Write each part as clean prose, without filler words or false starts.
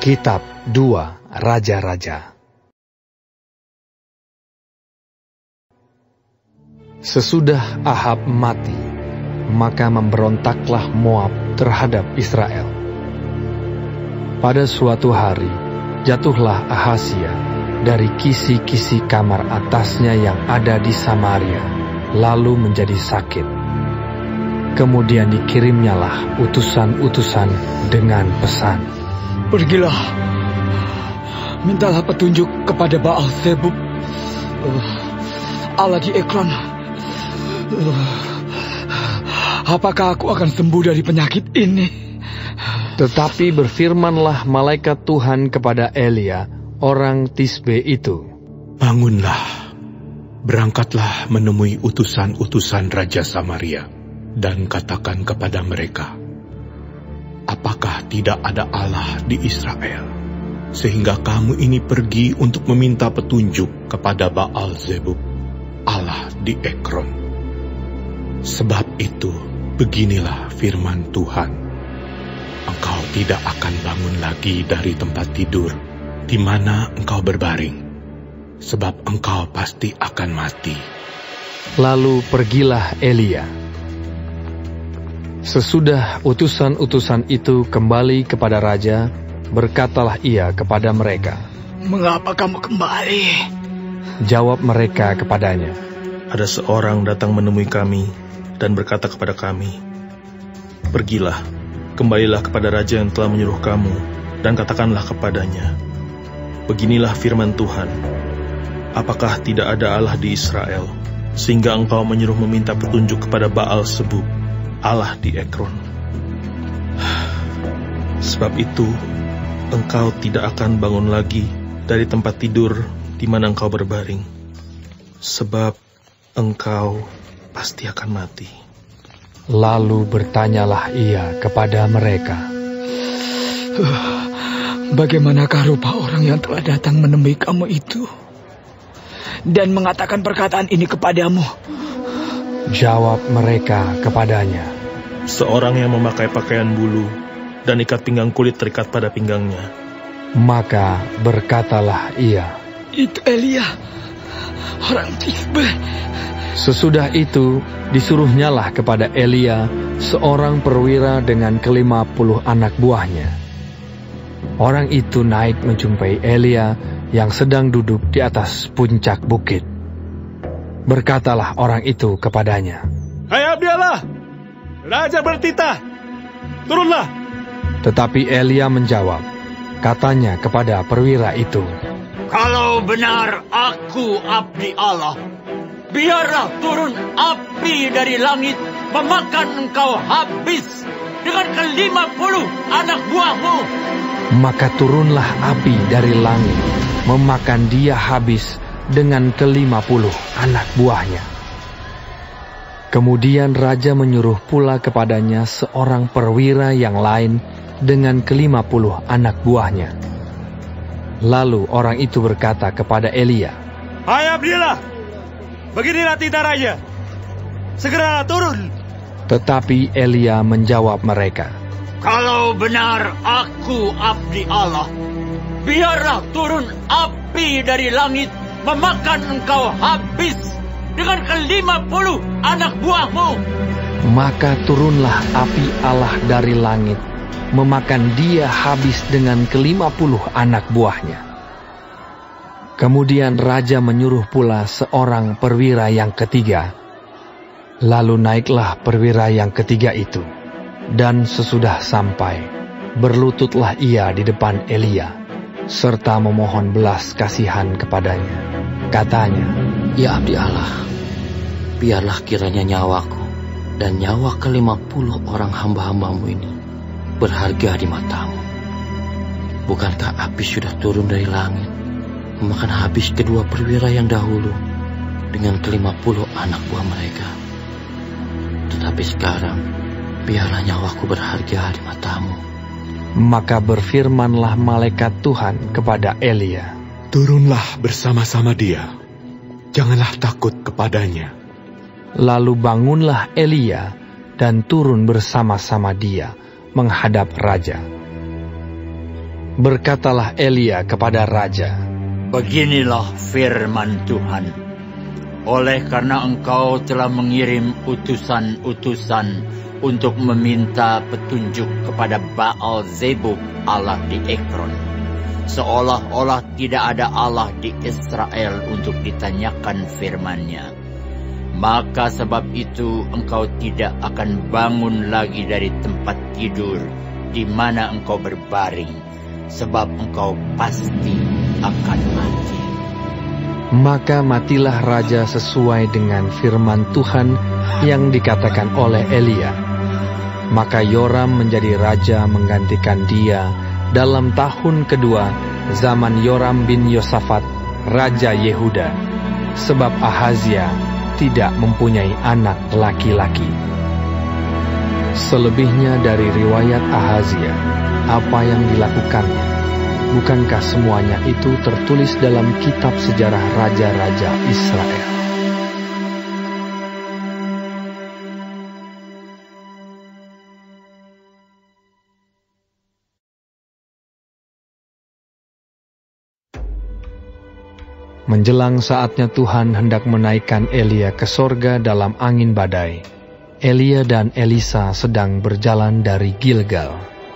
Kitab 2 Raja-Raja. Sesudah Ahab mati, maka memberontaklah Moab terhadap Israel. Pada suatu hari, jatuhlah Ahazia dari kisi-kisi kamar atasnya yang ada di Samaria, lalu menjadi sakit. Kemudian dikirimnyalah utusan-utusan dengan pesan, "Pergilah, mintalah petunjuk kepada Baal Zebub, Allah di Ekron. Apakah aku akan sembuh dari penyakit ini?" Tetapi berfirmanlah malaikat Tuhan kepada Elia, orang Tisbe itu, "Bangunlah, berangkatlah menemui utusan-utusan Raja Samaria, dan katakan kepada mereka, apakah tidak ada Allah di Israel, sehingga kamu ini pergi untuk meminta petunjuk kepada Baal Zebub, Allah di Ekron? Sebab itu, beginilah firman Tuhan, engkau tidak akan bangun lagi dari tempat tidur di mana engkau berbaring, sebab engkau pasti akan mati." Lalu pergilah Elia. Sesudah utusan-utusan itu kembali kepada raja, berkatalah ia kepada mereka, "Mengapa kamu kembali?" Jawab mereka kepadanya, "Ada seorang datang menemui kami dan berkata kepada kami, pergilah, kembalilah kepada raja yang telah menyuruh kamu, dan katakanlah kepadanya, beginilah firman Tuhan, apakah tidak ada Allah di Israel, sehingga engkau menyuruh meminta petunjuk kepada Baal Zebub, Allah di Ekron? Sebab itu, engkau tidak akan bangun lagi dari tempat tidur di mana engkau berbaring, sebab engkau pasti akan mati." Lalu bertanyalah ia kepada mereka, "Bagaimanakah rupa orang yang telah datang menemui kamu itu dan mengatakan perkataan ini kepadamu?" Jawab mereka kepadanya, "Seorang yang memakai pakaian bulu dan ikat pinggang kulit terikat pada pinggangnya." Maka berkatalah ia, "Itu Elia, orang Tisbe." Sesudah itu disuruhnyalah kepada Elia seorang perwira dengan 50 anak buahnya. Orang itu naik menjumpai Elia yang sedang duduk di atas puncak bukit. Berkatalah orang itu kepadanya, "Hai Abdiallah, Raja bertitah, turunlah." Tetapi Elia menjawab, katanya kepada perwira itu, "Kalau benar aku abdi Allah, biarlah turun api dari langit memakan engkau habis dengan ke-50 anak buahmu." Maka turunlah api dari langit memakan dia habis dengan ke-50 anak buahnya. Kemudian raja menyuruh pula kepadanya seorang perwira yang lain dengan ke-50 anak buahnya. Lalu orang itu berkata kepada Elia, "Hai Abdiallah, beginilah titah raja, segeralah turun." Tetapi Elia menjawab mereka, "Kalau benar aku abdi Allah, biarlah turun api dari langit memakan engkau habis dengan ke-50 anak buahmu." Maka turunlah api Allah dari langit memakan dia habis dengan ke-50 anak buahnya. Kemudian raja menyuruh pula seorang perwira yang ketiga. Lalu naiklah perwira yang ketiga itu, dan sesudah sampai, berlututlah ia di depan Elia, serta memohon belas kasihan kepadanya. Katanya, "Ya abdi Allah, biarlah kiranya nyawaku dan nyawa ke-50 orang hamba-hambamu ini berharga di matamu. Bukankah api sudah turun dari langit memakan habis kedua perwira yang dahulu dengan ke-50 anak buah mereka? Tetapi sekarang, biarlah nyawaku berharga di matamu." Maka berfirmanlah malaikat Tuhan kepada Elia, "Turunlah bersama-sama dia, janganlah takut kepadanya." Lalu bangunlah Elia dan turun bersama-sama dia menghadap raja. Berkatalah Elia kepada raja, "Beginilah firman Tuhan. Oleh karena engkau telah mengirim utusan-utusan untuk meminta petunjuk kepada Baal Zebub Allah di Ekron, seolah-olah tidak ada Allah di Israel untuk ditanyakan firman-Nya, maka sebab itu engkau tidak akan bangun lagi dari tempat tidur di mana engkau berbaring, sebab engkau pasti akan mati." Maka matilah raja sesuai dengan firman Tuhan yang dikatakan oleh Elia. Maka Yoram menjadi raja menggantikan dia dalam tahun kedua zaman Yoram bin Yosafat, raja Yehuda, sebab Ahazia tidak mempunyai anak laki-laki. Selebihnya dari riwayat Ahazia, apa yang dilakukannya, bukankah semuanya itu tertulis dalam kitab sejarah raja-raja Israel? Menjelang saatnya Tuhan hendak menaikkan Elia ke sorga dalam angin badai, Elia dan Elisa sedang berjalan dari Gilgal.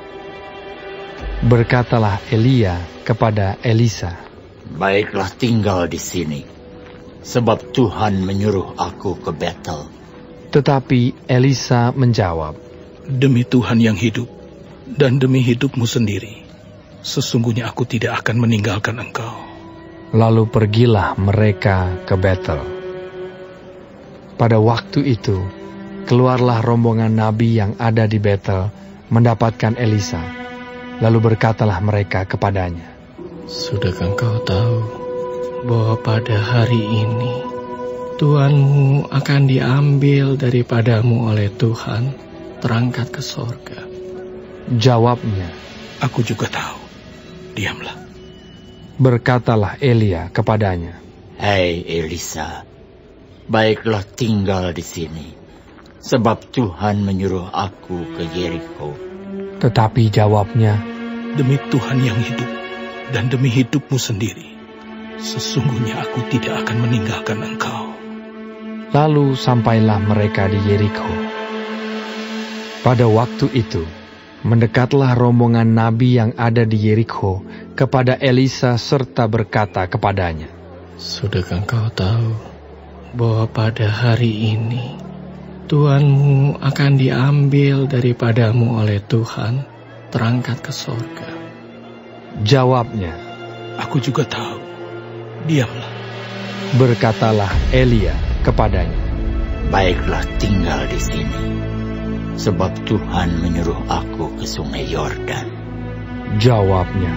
Berkatalah Elia kepada Elisa, "Baiklah, tinggal di sini, sebab Tuhan menyuruh aku ke Betel." Tetapi Elisa menjawab, "Demi Tuhan yang hidup, dan demi hidupmu sendiri, sesungguhnya aku tidak akan meninggalkan engkau." Lalu pergilah mereka ke Betel. Pada waktu itu, keluarlah rombongan nabi yang ada di Betel mendapatkan Elisa. Lalu berkatalah mereka kepadanya, "Sudahkah engkau tahu bahwa pada hari ini Tuhanmu akan diambil daripadamu oleh Tuhan, terangkat ke sorga?" Jawabnya, "Aku juga tahu. Diamlah." Berkatalah Elia kepadanya, "Hei Elisa, baiklah tinggal di sini, sebab Tuhan menyuruh aku ke Yeriko." Tetapi jawabnya, "Demi Tuhan yang hidup, dan demi hidupmu sendiri, sesungguhnya aku tidak akan meninggalkan engkau." Lalu sampailah mereka di Yeriko. Pada waktu itu, mendekatlah rombongan nabi yang ada di Yeriko kepada Elisa serta berkata kepadanya, "Sudahkah engkau tahu bahwa pada hari ini Tuhanmu akan diambil daripadamu oleh Tuhan, terangkat ke sorga?" Jawabnya, "Aku juga tahu. Diamlah." Berkatalah Elia kepadanya, "Baiklah tinggal di sini, sebab Tuhan menyuruh aku ke sungai Yordan." Jawabnya,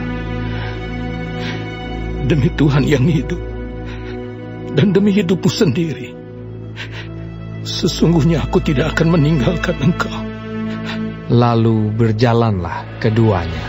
"Demi Tuhan yang hidup, dan demi hidupmu sendiri, sesungguhnya aku tidak akan meninggalkan engkau." Lalu berjalanlah keduanya.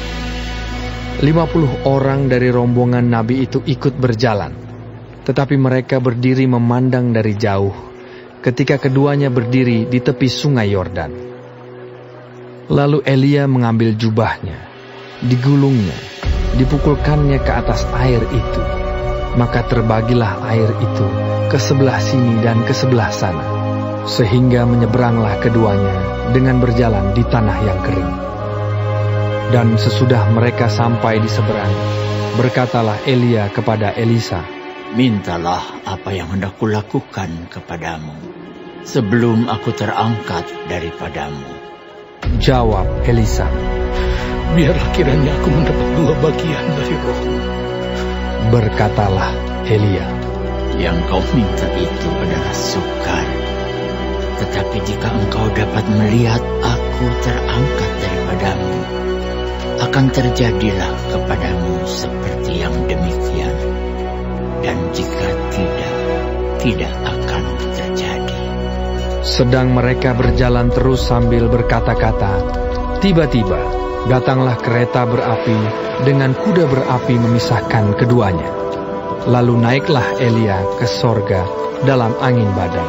50 orang dari rombongan nabi itu ikut berjalan, tetapi mereka berdiri memandang dari jauh ketika keduanya berdiri di tepi sungai Yordan. Lalu Elia mengambil jubahnya, digulungnya, dipukulkannya ke atas air itu. Maka terbagilah air itu ke sebelah sini dan ke sebelah sana, sehingga menyeberanglah keduanya dengan berjalan di tanah yang kering. Dan sesudah mereka sampai di seberang, berkatalah Elia kepada Elisa, "Mintalah apa yang hendak kulakukan kepadamu sebelum aku terangkat daripadamu." Jawab Elisa, "Biarlah kiranya aku mendapat 2 bagian dari rohmu." Berkatalah Elia, "Yang kau minta itu adalah sukar. Tetapi jika engkau dapat melihat aku terangkat daripadamu, akan terjadilah kepadamu seperti yang demikian. Dan jika tidak akan terjadi." Sedang mereka berjalan terus sambil berkata-kata, tiba-tiba datanglah kereta berapi dengan kuda berapi memisahkan keduanya. Lalu naiklah Elia ke sorga dalam angin badai.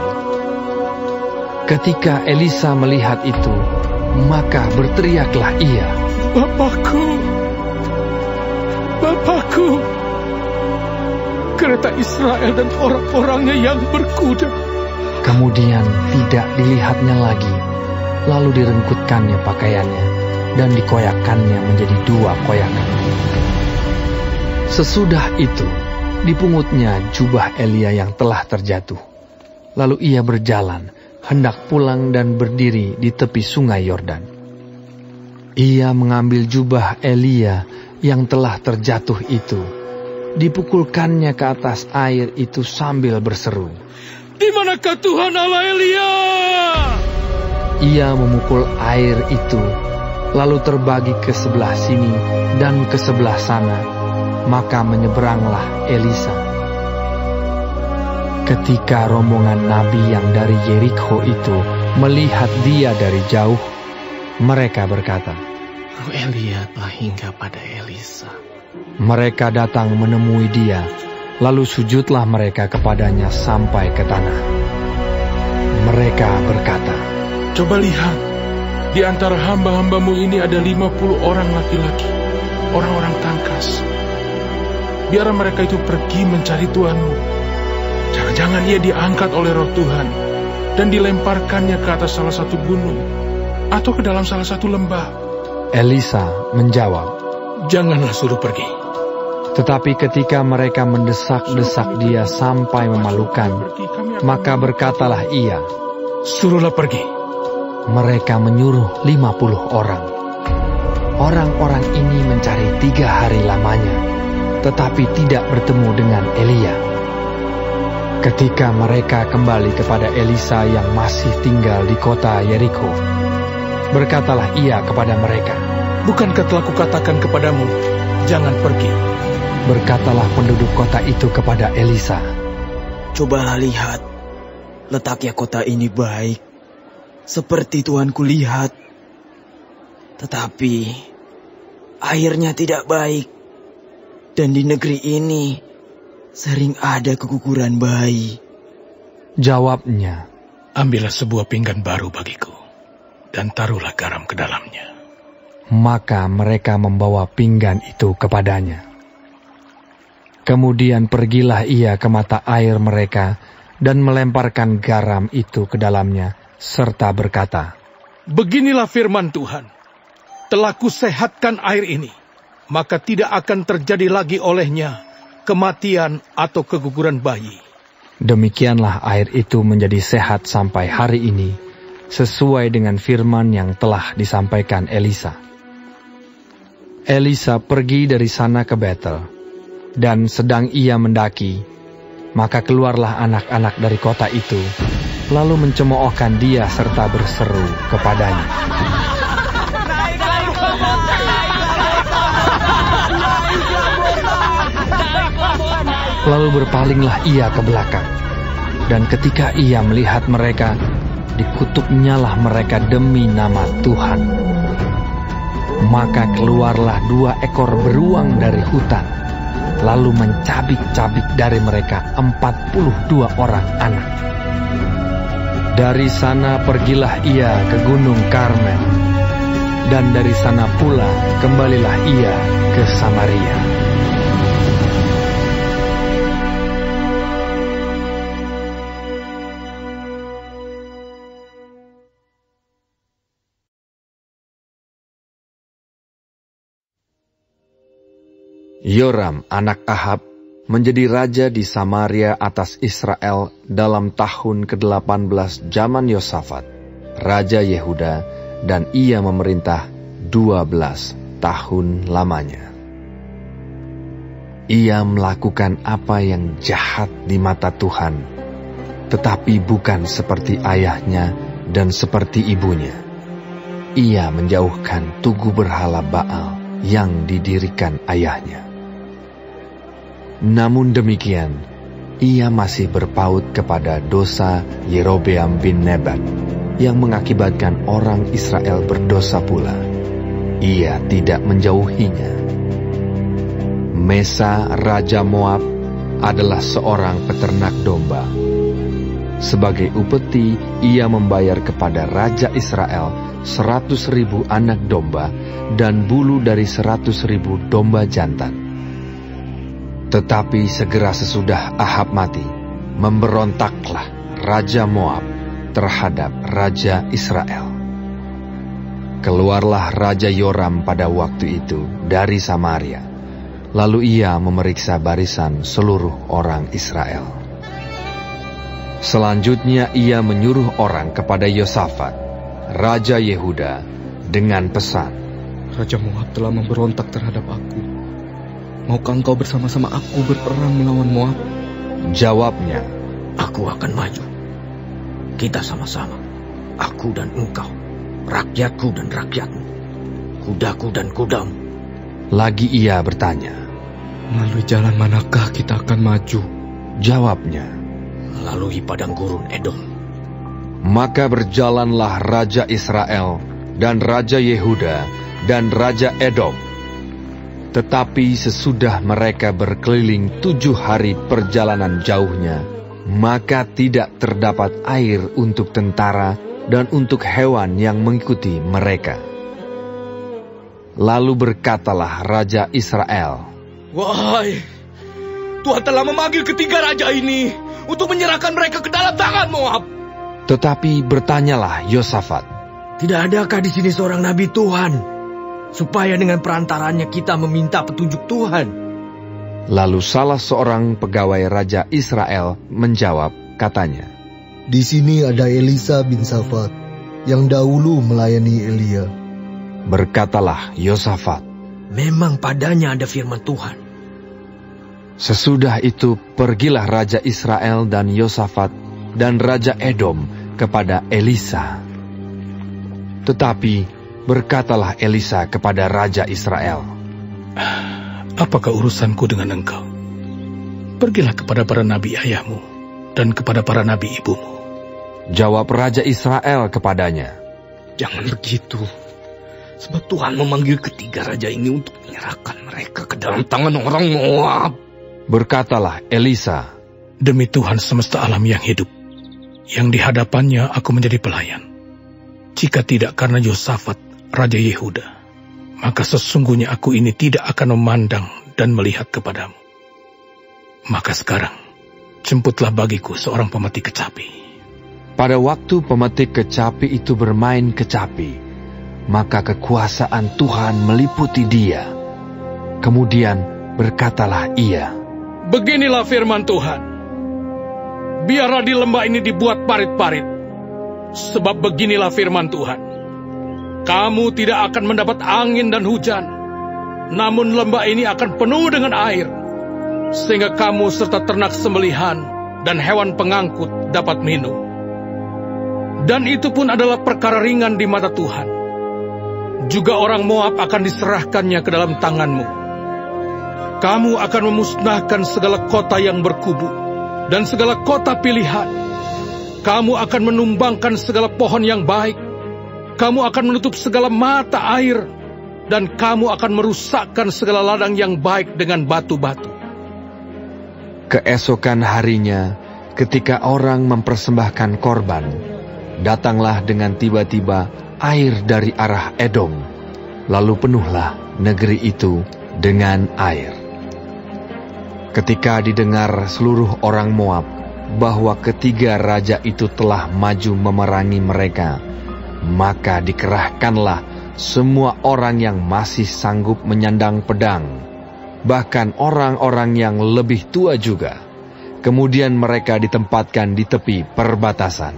Ketika Elisa melihat itu, maka berteriaklah ia, "Bapakku, Bapakku, kereta Israel dan orang-orangnya yang berkuda. Kemudian tidak dilihatnya lagi, lalu direngkutkannya pakaiannya dan dikoyakkannya menjadi 2 koyakan. Sesudah itu, dipungutnya jubah Elia yang telah terjatuh. Lalu ia berjalan, hendak pulang dan berdiri di tepi sungai Yordan. Ia mengambil jubah Elia yang telah terjatuh itu, dipukulkannya ke atas air itu sambil berseru, "Di manakah Tuhan Allah Elia?" Ia memukul air itu, lalu terbagi ke sebelah sini dan ke sebelah sana, maka menyeberanglah Elisa. Ketika rombongan nabi yang dari Yerikho itu melihat dia dari jauh, mereka berkata, "Roh Elia telah hingga pada Elisa." Mereka datang menemui dia, lalu sujudlah mereka kepadanya sampai ke tanah. Mereka berkata, Coba lihat, di antara hamba-hambamu ini ada 50 orang laki-laki, orang-orang tangkas. Biar mereka itu pergi mencari Tuanmu. Jangan-jangan ia diangkat oleh roh Tuhan dan dilemparkannya ke atas salah satu gunung atau ke dalam salah satu lembah. Elisa menjawab, Janganlah suruh pergi. tetapi ketika mereka mendesak-desak dia sampai memalukan, maka berkatalah ia, Suruhlah pergi. mereka menyuruh 50 orang. Orang-orang ini mencari 3 hari lamanya, tetapi tidak bertemu dengan Elia. Ketika mereka kembali kepada Elisa yang masih tinggal di kota Yerikho, berkatalah ia kepada mereka, Bukankah telah kukatakan kepadamu, jangan pergi? Berkatalah penduduk kota itu kepada Elisa, Cobalah lihat, letaknya kota ini baik, seperti Tuanku lihat. Tetapi airnya tidak baik, dan di negeri ini sering ada keguguran bayi. Jawabnya, Ambillah sebuah pinggan baru bagiku, dan taruhlah garam ke dalamnya. maka mereka membawa pinggan itu kepadanya. Kemudian pergilah ia ke mata air mereka dan melemparkan garam itu ke dalamnya, serta berkata, Beginilah firman Tuhan, telah kusehatkan air ini, maka tidak akan terjadi lagi olehnya kematian atau keguguran bayi. Demikianlah air itu menjadi sehat sampai hari ini, sesuai dengan firman yang telah disampaikan Elisa. Elisa pergi dari sana ke Betel, dan sedang ia mendaki, maka keluarlah anak-anak dari kota itu, lalu mencemoohkan dia serta berseru kepadanya. Lalu berpalinglah ia ke belakang, dan ketika ia melihat mereka, dikutuknyalah mereka demi nama Tuhan. Maka keluarlah 2 ekor beruang dari hutan, lalu mencabik-cabik dari mereka 42 orang anak. Dari sana pergilah ia ke Gunung Karmel, dan dari sana pula kembalilah ia ke Samaria. Yoram anak Ahab menjadi raja di Samaria atas Israel dalam tahun ke-18 zaman Yosafat, raja Yehuda, dan ia memerintah 12 tahun lamanya. Ia melakukan apa yang jahat di mata Tuhan, tetapi bukan seperti ayahnya dan seperti ibunya. Ia menjauhkan tugu berhala Baal yang didirikan ayahnya. Namun demikian, ia masih berpaut kepada dosa Yerobeam bin Nebat yang mengakibatkan orang Israel berdosa pula. Ia tidak menjauhinya. Mesa Raja Moab adalah seorang peternak domba. Sebagai upeti, ia membayar kepada Raja Israel 100.000 anak domba dan bulu dari 100.000 domba jantan. Tetapi segera sesudah Ahab mati, memberontaklah Raja Moab terhadap Raja Israel. Keluarlah Raja Yoram pada waktu itu dari Samaria, lalu ia memeriksa barisan seluruh orang Israel. Selanjutnya ia menyuruh orang kepada Yosafat, Raja Yehuda, dengan pesan, Raja Moab telah memberontak terhadap aku. Maukah engkau bersama-sama aku berperang melawan Moab? Jawabnya, Aku akan maju. Kita sama-sama, aku dan engkau, rakyatku dan rakyatmu, kudaku dan kudamu. Lagi ia bertanya, Melalui jalan manakah kita akan maju? Jawabnya, Melalui padang gurun Edom. maka berjalanlah Raja Israel dan Raja Yehuda dan Raja Edom. Tetapi sesudah mereka berkeliling 7 hari perjalanan jauhnya, maka tidak terdapat air untuk tentara dan untuk hewan yang mengikuti mereka. Lalu berkatalah Raja Israel, Wahai, Tuhan telah memanggil ketiga raja ini untuk menyerahkan mereka ke dalam tangan Moab. Tetapi bertanyalah Yosafat, Tidak adakah di sini seorang nabi Tuhan, supaya dengan perantaranya kita meminta petunjuk Tuhan? Lalu salah seorang pegawai Raja Israel menjawab, katanya, Di sini ada Elisa bin Safat, yang dahulu melayani Elia. Berkatalah Yosafat, Memang padanya ada firman Tuhan. sesudah itu pergilah Raja Israel dan Yosafat dan Raja Edom kepada Elisa. Tetapi berkatalah Elisa kepada Raja Israel, Apakah urusanku dengan engkau? Pergilah kepada para nabi ayahmu dan kepada para nabi ibumu. Jawab Raja Israel kepadanya, Jangan begitu, sebab Tuhan memanggil ketiga raja ini untuk menyerahkan mereka ke dalam tangan orang Moab. Berkatalah Elisa, Demi Tuhan semesta alam yang hidup, yang di hadapannya aku menjadi pelayan. Jika tidak karena Yosafat, Raja Yehuda, maka sesungguhnya aku ini tidak akan memandang dan melihat kepadamu. Maka sekarang, jemputlah bagiku seorang pemetik kecapi. pada waktu pemetik kecapi itu bermain kecapi, maka kekuasaan Tuhan meliputi dia. Kemudian berkatalah ia, Beginilah firman Tuhan. Biarlah di lembah ini dibuat parit-parit. Sebab beginilah firman Tuhan. Kamu tidak akan mendapat angin dan hujan. Namun lembah ini akan penuh dengan air. Sehingga kamu serta ternak sembelihan dan hewan pengangkut dapat minum. Dan itu pun adalah perkara ringan di mata Tuhan. Juga orang Moab akan diserahkannya ke dalam tanganmu. Kamu akan memusnahkan segala kota yang berkubu dan segala kota pilihan. Kamu akan menumbangkan segala pohon yang baik. Kamu akan menutup segala mata air. Dan kamu akan merusakkan segala ladang yang baik dengan batu-batu. Keesokan harinya, ketika orang mempersembahkan korban, datanglah dengan tiba-tiba air dari arah Edom. Lalu penuhlah negeri itu dengan air. Ketika didengar seluruh orang Moab bahwa ketiga raja itu telah maju memerangi mereka, maka dikerahkanlah semua orang yang masih sanggup menyandang pedang, bahkan orang-orang yang lebih tua juga. Kemudian mereka ditempatkan di tepi perbatasan.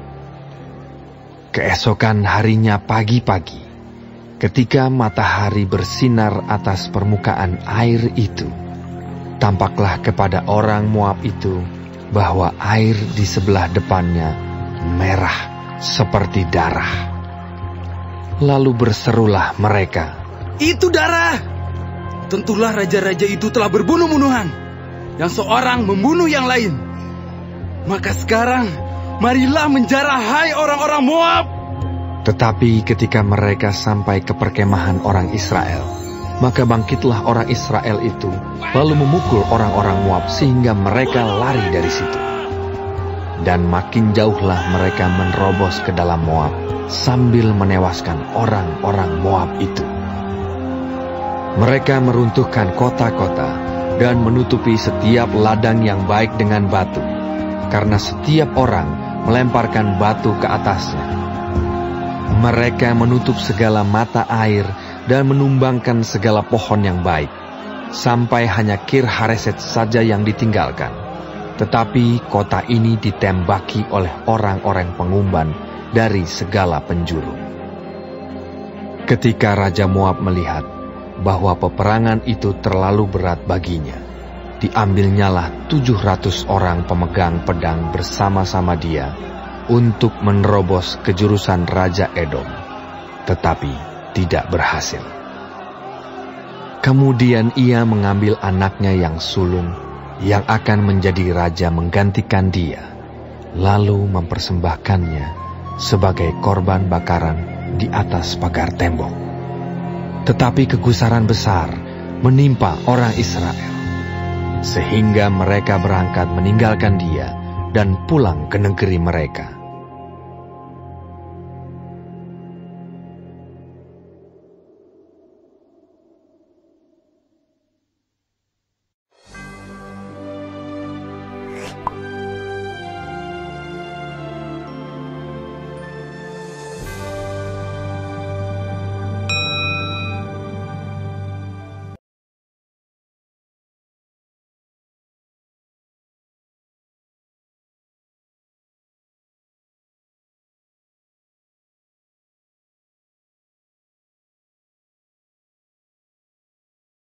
Keesokan harinya pagi-pagi, ketika matahari bersinar atas permukaan air itu, tampaklah kepada orang Moab itu bahwa air di sebelah depannya merah seperti darah. Lalu berserulah mereka, Itu darah! Tentulah raja-raja itu telah berbunuh-bunuhan, yang seorang membunuh yang lain. Maka sekarang, marilah menjarah hai orang-orang Moab. Tetapi ketika mereka sampai ke perkemahan orang Israel, maka bangkitlah orang Israel itu, lalu memukul orang-orang Moab sehingga mereka lari dari situ. Dan makin jauhlah mereka menerobos ke dalam Moab, sambil menewaskan orang-orang Moab itu. Mereka meruntuhkan kota-kota dan menutupi setiap ladang yang baik dengan batu, karena setiap orang melemparkan batu ke atasnya. Mereka menutup segala mata air dan menumbangkan segala pohon yang baik, sampai hanya Kir Hareset saja yang ditinggalkan. Tetapi kota ini ditembaki oleh orang-orang pengumban dari segala penjuru. Ketika Raja Moab melihat bahwa peperangan itu terlalu berat baginya, diambilnyalah 700 orang pemegang pedang bersama-sama dia untuk menerobos ke jurusan Raja Edom, tetapi tidak berhasil. Kemudian ia mengambil anaknya yang sulung, yang akan menjadi raja menggantikan dia, lalu mempersembahkannya sebagai korban bakaran di atas pagar tembok. Tetapi kegusaran besar menimpa orang Israel, sehingga mereka berangkat meninggalkan dia dan pulang ke negeri mereka.